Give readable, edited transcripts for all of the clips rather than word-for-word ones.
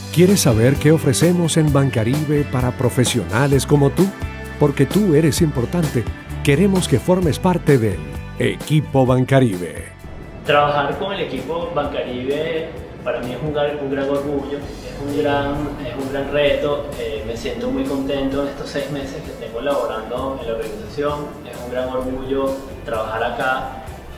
¿Quieres saber qué ofrecemos en Bancaribe para profesionales como tú? Porque tú eres importante. Queremos que formes parte del equipo Bancaribe. Trabajar con el equipo Bancaribe para mí es un gran orgullo, es un gran reto. Me siento muy contento en estos 6 meses que tengo laborando en la organización. Es un gran orgullo trabajar acá.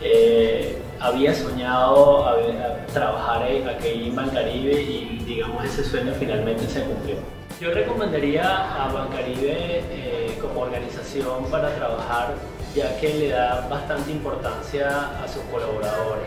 Había soñado trabajar aquí en Bancaribe y digamos ese sueño finalmente se cumplió. Yo recomendaría a Bancaribe como organización para trabajar, ya que le da bastante importancia a sus colaboradores.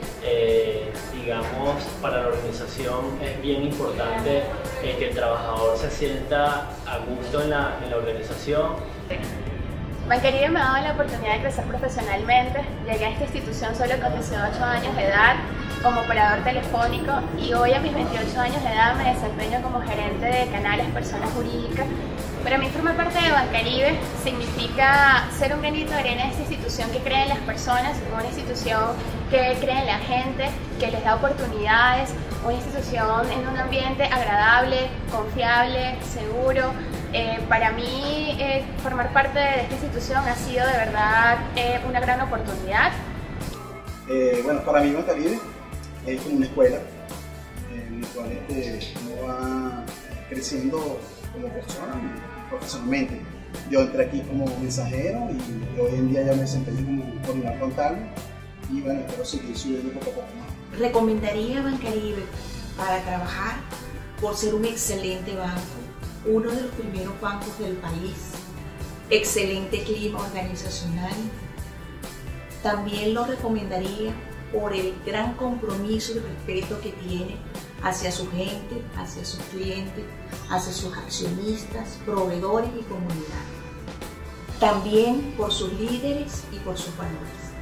Digamos, para la organización es bien importante que el trabajador se sienta a gusto en la organización. Bancaribe me ha dado la oportunidad de crecer profesionalmente. Llegué a esta institución solo con 18 años de edad como operador telefónico y hoy a mis 28 años de edad me desempeño como gerente de canales personas jurídicas. Para mí formar parte de Bancaribe significa ser un granito de arena de esta institución que cree en las personas, una institución que cree en la gente, que les da oportunidades, una institución en un ambiente agradable, confiable, seguro. Para mí formar parte de esta institución ha sido de verdad una gran oportunidad. Bueno, para mí Bancaribe es como una escuela en la cual uno va creciendo como persona y profesionalmente. Yo entré aquí como mensajero y hoy en día ya me desempeño como coordinador contable y bueno, espero seguir subiendo poco a poco más. Recomendaría Bancaribe para trabajar por ser un excelente banco, uno de los primeros bancos del país, excelente clima organizacional. También lo recomendaría por el gran compromiso y respeto que tiene hacia su gente, hacia sus clientes, hacia sus accionistas, proveedores y comunidad. También por sus líderes y por sus valores.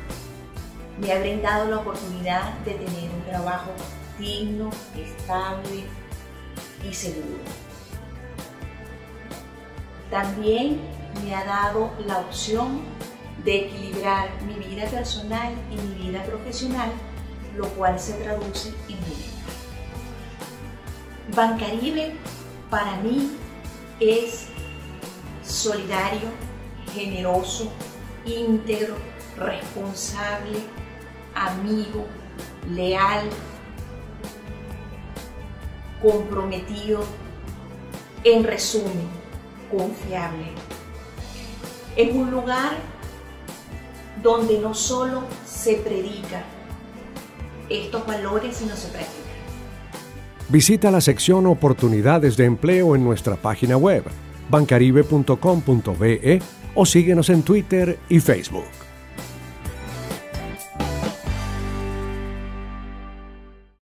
Me ha brindado la oportunidad de tener un trabajo digno, estable y seguro. También me ha dado la opción de equilibrar mi vida personal y mi vida profesional, lo cual se traduce en bienestar. Bancaribe para mí es solidario, generoso, íntegro, responsable, amigo, leal, comprometido, en resumen, confiable. Es un lugar donde no solo se predica estos valores, sino se practican. Visita la sección Oportunidades de Empleo en nuestra página web, bancaribe.com.be o síguenos en Twitter y Facebook.